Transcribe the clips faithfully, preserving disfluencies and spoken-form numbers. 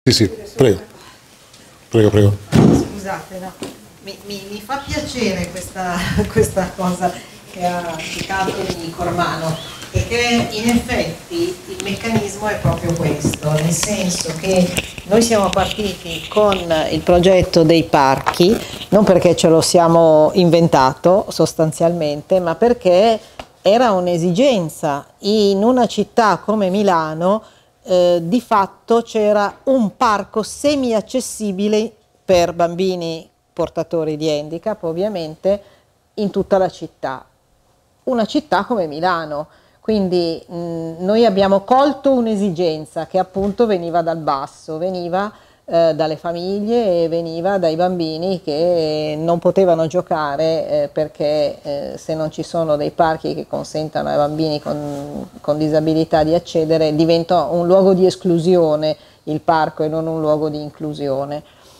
Sì, sì, prego. Prego, prego. Scusate, no. mi, mi, mi fa piacere questa, questa cosa che ha citato di Cormano, perché in effetti il meccanismo è proprio questo, nel senso che noi siamo partiti con il progetto dei parchi, non perché ce lo siamo inventato sostanzialmente, ma perché era un'esigenza. In una città come Milano Eh, di fatto c'era un parco semi-accessibile per bambini portatori di handicap, ovviamente, in tutta la città. Una città come Milano. Quindi mh, noi abbiamo colto un'esigenza che appunto veniva dal basso, veniva eh, dalle famiglie e veniva dai bambini che non potevano giocare eh, perché eh, se non ci sono dei parchi che consentano ai bambini con, con disabilità di accedere, diventa un luogo di esclusione il parco e non un luogo di inclusione.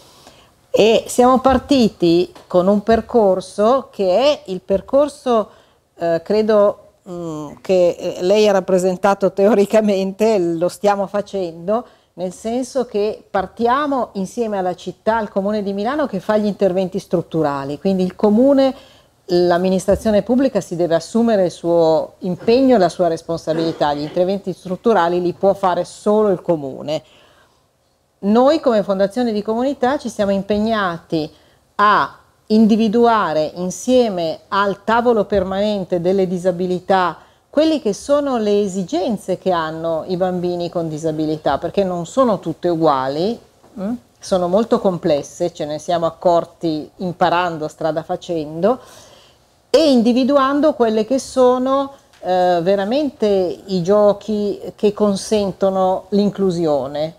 E siamo partiti con un percorso che è il percorso, eh, credo, che lei ha rappresentato teoricamente, lo stiamo facendo, nel senso che partiamo insieme alla città, al Comune di Milano che fa gli interventi strutturali, quindi il Comune, l'amministrazione pubblica si deve assumere il suo impegno e la sua responsabilità, gli interventi strutturali li può fare solo il Comune. Noi come Fondazione di Comunità ci siamo impegnati a individuare insieme al tavolo permanente delle disabilità quelle che sono le esigenze che hanno i bambini con disabilità, perché non sono tutte uguali, mh? Sono molto complesse, ce ne siamo accorti imparando, strada facendo, e individuando quelle che sono eh, veramente i giochi che consentono l'inclusione.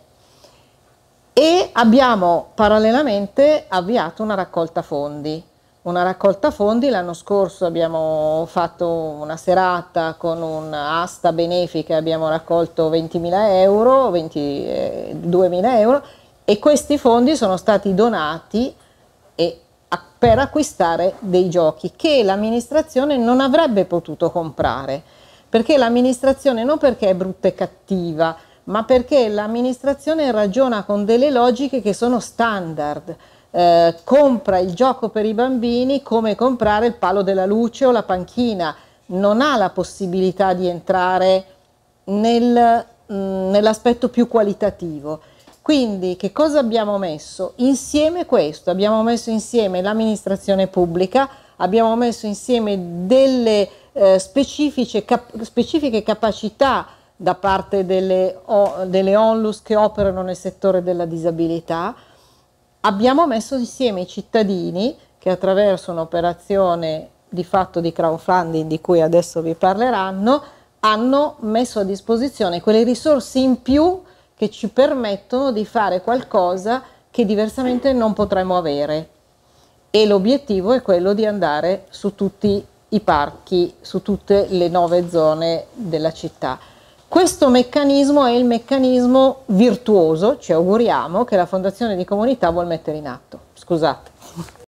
E abbiamo parallelamente avviato una raccolta fondi. Una raccolta fondi, l'anno scorso abbiamo fatto una serata con un'asta benefica, abbiamo raccolto ventimila euro, ventiduemila euro e questi fondi sono stati donati e, a, per acquistare dei giochi che l'amministrazione non avrebbe potuto comprare, perché l'amministrazione non perché è brutta e cattiva, ma perché l'amministrazione ragiona con delle logiche che sono standard, eh, compra il gioco per i bambini come comprare il palo della luce o la panchina, non ha la possibilità di entrare nel, nell'aspetto più qualitativo. Quindi che cosa abbiamo messo? Insieme questo, abbiamo messo insieme l'amministrazione pubblica, abbiamo messo insieme delle eh, specifiche, cap specifiche capacità da parte delle, delle onlus che operano nel settore della disabilità. Abbiamo messo insieme i cittadini che attraverso un'operazione di fatto di crowdfunding di cui adesso vi parleranno, hanno messo a disposizione quelle risorse in più che ci permettono di fare qualcosa che diversamente non potremmo avere. E l'obiettivo è quello di andare su tutti i parchi, su tutte le nove zone della città. Questo meccanismo è il meccanismo virtuoso, ci auguriamo, che la Fondazione di Comunità vuol mettere in atto. Scusate.